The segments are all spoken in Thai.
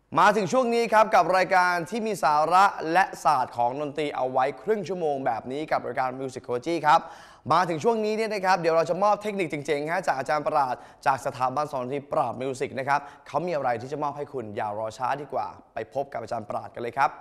มาถึงช่วงนี้ครับกับรายการที่มีสาระและศาสตร์ของดนตรีเอาไว้ครึ่งชั่วโมงแบบนี้กับรายการ Music ครับมาถึงช่วงนี้เนี่ยนะครับเดี๋ยวเราจะมอบเทคนิคจริงๆจากอาจารย์ปราดจากสถาบันสอนดนตรีปราดมิวสิกนะครับเขามีอะไรที่จะมอบให้คุณอย่ารอช้าดีกว่าไปพบกับอาจารย์ปราดกันเลยครับ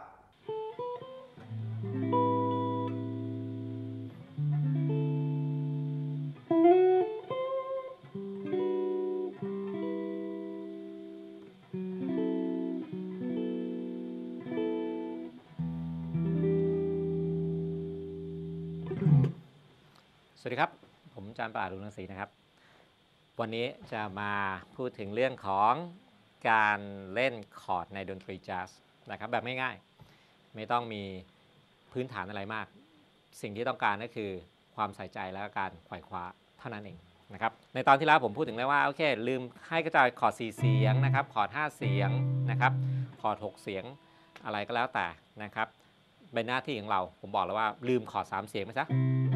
สวัสดีครับผมอาจารย์ปราด อุรังสีนะครับวันนี้จะมาพูดถึงเรื่องของการเล่นคอร์ดในดนตรีแจ๊สนะครับแบบง่ายๆไม่ต้องมีพื้นฐานอะไรมากสิ่งที่ต้องการก็คือความใส่ใจและการไขว่คว้าเท่านั้นเองนะครับในตอนที่แล้วผมพูดถึงแล้วว่าโอเคลืมให้กระจายคอร์ด4เสียงนะครับคอร์ด5เสียงนะครับคอร์ด6เสียงอะไรก็แล้วแต่นะครับเป็นหน้าที่ของเราผมบอกแล้วว่าลืมคอร์ด3เสียงไปซะ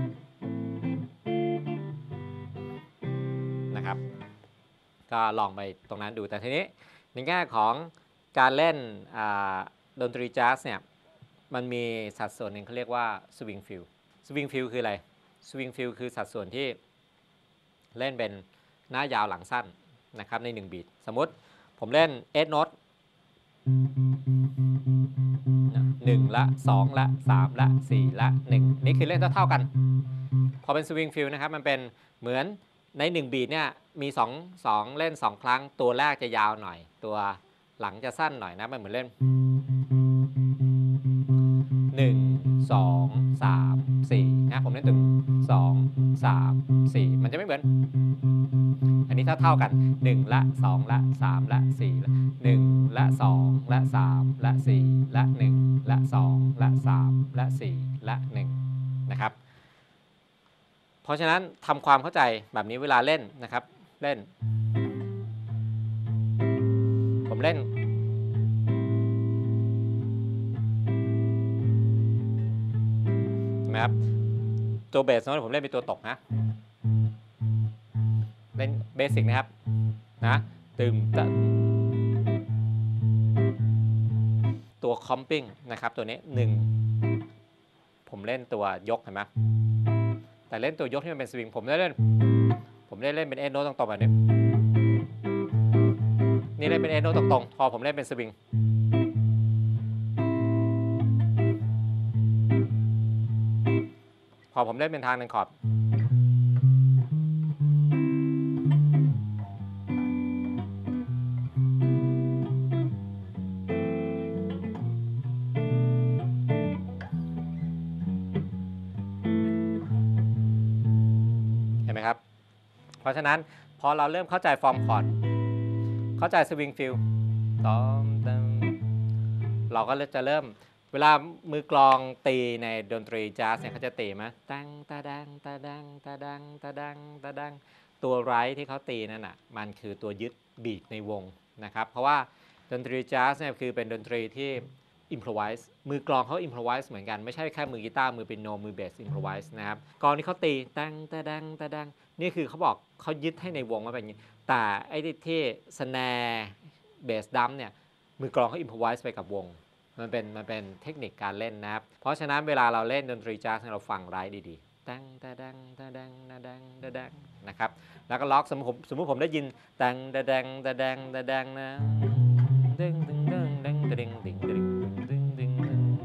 นะครับก็ลองไปตรงนั้นดูแต่ทีนี้ในแง่ของการเล่นดนตรีแจ๊สเนี่ยมันมีสัดส่วนหนึ่งเขาเรียกว่าสวิงฟิลสวิงฟิลคืออะไรสวิงฟิลคือสัดส่วนที่เล่นเป็นหน้ายาวหลังสั้นนะครับใน1บีทสมมติผมเล่น8โน้ต1ละ2ละ3ละ4ละ1นี่คือเล่นเท่ากันพอเป็นสวิงฟิลนะครับมันเป็นเหมือนใน1บีทเนี่ยมี2เล่น2ครั้งตัวแรกจะยาวหน่อยตัวหลังจะสั้นหน่อยนะมันเหมือนเล่น1 2 3 4นะผมเล่นถึง2 3 4มันจะไม่เหมือนอันนี้เท่ากัน1ละ2ละ3ละ4ละ1ละ2ละ3ละ4ละ1ละ2ละ3ละ4ละ1นะครับเพราะฉะนั้นทำความเข้าใจแบบนี้เวลาเล่นนะครับเล่นผมเล่นนะครับตัวเบสโน้ตผมเล่นเป็นตัวตกนะเล่นเบสิกนะครับนะตึมตะตัวคอมปิ้งนะครับตัวนี้1ผมเล่นตัวยกเห็นไหมแต่เล่นตัวยกที่มันเป็นสวิงผมได้เล่นเป็นเอโน้ตตรงๆแบบนี้นี่เล่นเป็นเอโน้ตตรงๆพอผมเล่นเป็นสวิงพอผมเล่นเป็นทางหนึ่งคอร์ดเห็นไหมครับเพราะฉะนั้นพอเราเริ่มเข้าใจฟอร์มคอร์ดเข้าใจสวิงฟิลเราก็จะเริ่มเวลามือกลองตีในดนตรีแจ๊สเนี่ยเขาจะตีไหมตังตาดังตาดังตาดังตาดังตาดังตัวไรท์ที่เขาตีนั่นน่ะมันคือตัวยึดบีทในวงนะครับเพราะว่าดนตรีแจ๊สเนี่ยคือเป็นดนตรีที่อิมพรไวส์มือกลองเขาอิมพรไวส์เหมือนกันไม่ใช่แค่มือกีตาร์มือเปียโนมือเบสอิมพรไวส์นะครับกลองที่เขาตีตังตาดังตาดังนี่คือเขาบอกเขายึดให้ในวงมาเป็นอย่างนี้แต่ไอ้ที่สแนร์เบสดัมเนี่ยมือกลองเขาอิมพรไวส์ไปกับวงมันเป็นเทคนิคการเล่นนะครับเพราะฉะนั้นเวลาเราเล่นดนตรีแจ๊สเราฟังไรท์ดีๆตังตาดังตาดังตาดังตาดังนะครับแล้วก็ล็อกสมมติผมได้ยินตังตาดังตาดังตาดังนะดึงดึงดึงดึงดึงดึงดึงดึงดึง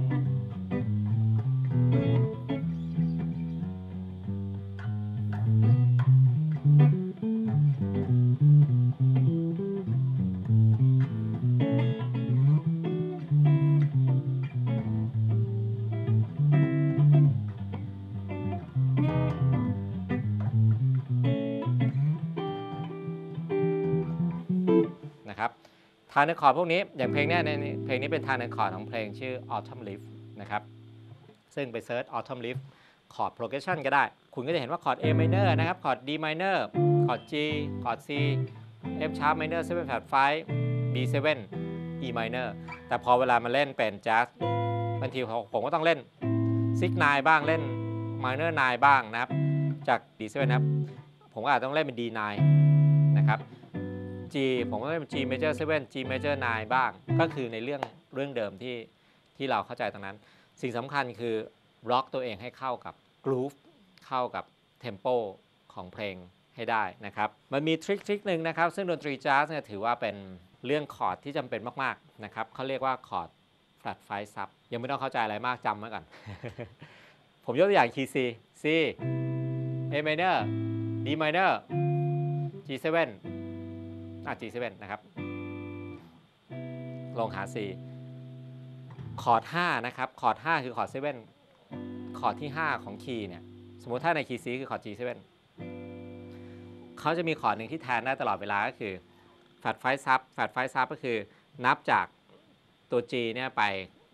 ทางในคอร์ดพวกนี้อย่างเพลงนี้ในเพลงนี้เป็นทางในคอร์ดของเพลงชื่อ Autumn Leaf นะครับซึ่งไปเซิร์ช Autumn Leaf คอร์ด progression ก็ได้คุณก็จะเห็นว่าคอร์ด A minor นะครับคอร์ด D minor คอร์ด G คอร์ด C F sharp minor 7 flat 5 B7 E minor แต่พอเวลามาเล่นเป็นแจ๊สบางทีผมก็ต้องเล่น 6 9 บ้างเล่น minor 9 บ้างนะครับจาก D7 นะครับผมก็อาจต้องเล่นเป็น D9 นะครับ G ผมก็เล่นเป็น G major 7 G major 9 บ้างก็คือในเรื่องเดิมที่เราเข้าใจตรงนั้นสิ่งสำคัญคือล็อกตัวเองให้เข้ากับ groove เข้ากับ tempo ของเพลงให้ได้นะครับมันมีทริคหนึ่งนะครับซึ่งดนตรีแจ๊สเนี่ยถือว่าเป็นเรื่องคอร์ดที่จำเป็นมากๆนะครับเขาเรียกว่าคอร์ด flat 5 sub ยังไม่ต้องเข้าใจอะไรมากจำไว้ก่อน ผมยกตัวอย่างคีย์ C A minor D minor G7 G7 นะครับลงหา C คอร์ด5นะครับคอร์ด5คือคอร์ด7คอร์ดที่5ของคีย์เนี่ยสมมติถ้าในคีย์ C คือคอร์ด G7 เขาจะมีคอร์ดหนึ่งที่แทนได้ตลอดเวลาก็คือ flat 5 sub flat 5 sub ก็คือนับจากตัว G เนี่ยไป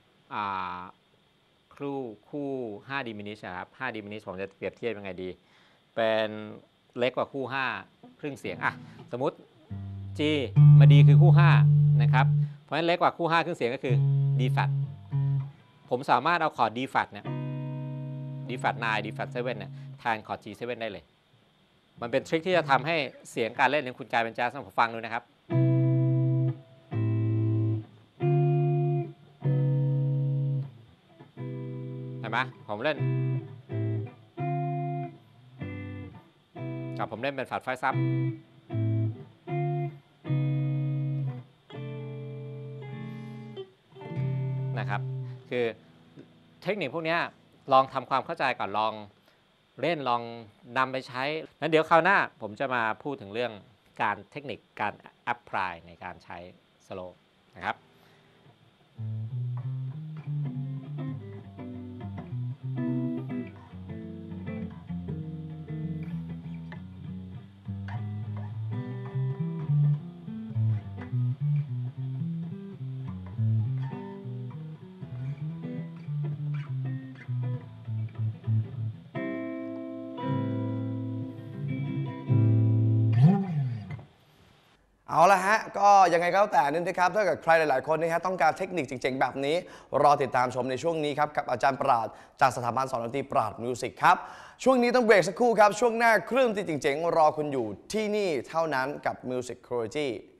คู่5 diminish ครับ5 diminish ผมจะเปรียบเทียบยังไงดีเป็นเล็กกว่าคู่5ครึ่งเสียงสมมุติ G มา D คือคู่5นะครับเพราะฉะนั้นเล็กกว่าคู่5ครึ่งเสียงก็คือ D flat ผมสามารถเอาคอร์ด D flat เนี่ย D flat 9 D flat 7เนี่ยแทนคอร์ด G7 ได้เลยมันเป็นทริคที่จะทำให้เสียงการเล่นของคุณกลายเป็นแจ๊สผมฟังดูนะครับเห็นไหมผมเล่นกับผมเล่นเป็น flat 5 sub นะครับคือเทคนิคพวกนี้ลองทำความเข้าใจก่อนลองเล่นลองนำไปใช้แล้วเดี๋ยวคราวหน้าผมจะมาพูดถึงเรื่องการเทคนิคการ apply ในการใช้สโลว์นะครับเอาละฮะก็ยังไงก็แล้วแต่นี่นะครับถ้าเกิดใครหลายๆคนนะฮะต้องการเทคนิคจริงๆแบบนี้รอติดตามชมในช่วงนี้ครับกับอาจารย์ปราดจากสถาบันสอนดนตรีปราดมิวสิกครับช่วงนี้ต้องเบรกสักครู่ครับช่วงหน้าเครื่องที่จริงๆรอคุณอยู่ที่นี่เท่านั้นกับ Music Creology